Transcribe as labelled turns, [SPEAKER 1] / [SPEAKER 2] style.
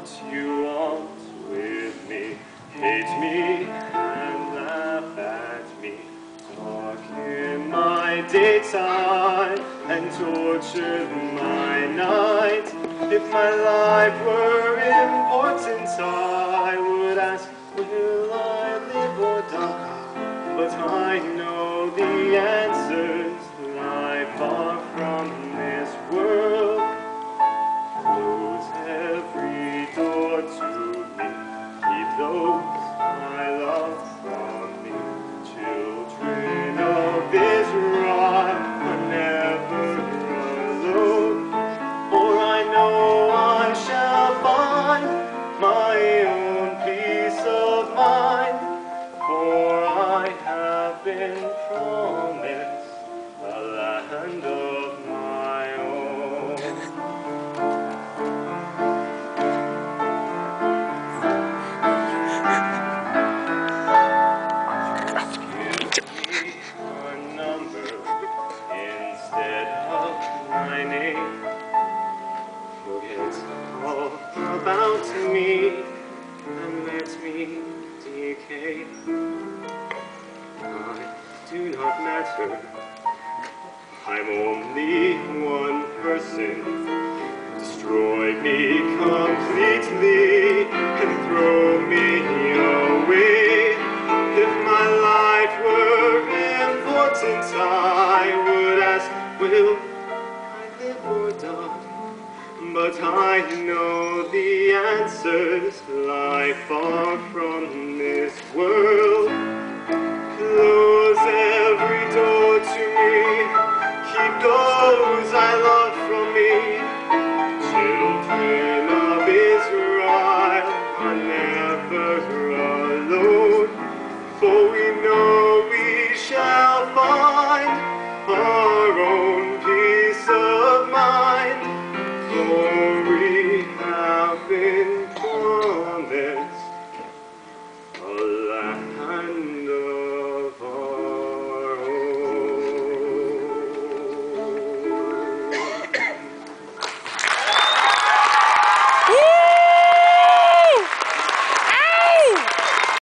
[SPEAKER 1] what you want with me. Hate me and laugh at me. Talk in my daytime and torture my night. If my life were important, I would ask, will I live or die? But I know the answers lie far from this world. Close every door to me. Keep those I love from me. Children of Israel are never alone. For I know I shall find my own peace of mind. For I have been promised a land of my own. Give me a number instead of my name. Forget all about me and let me decay. I do not matter. I'm only one person. Destroy me completely and throw me away. If my life were important, I would ask, will I live or die? But I know the answers lie far from this world.